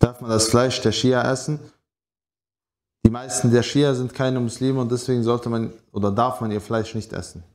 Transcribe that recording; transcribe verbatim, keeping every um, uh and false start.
Darf man das Fleisch der Schia essen? Die meisten der Schia sind keine Muslime und deswegen sollte man oder darf man ihr Fleisch nicht essen.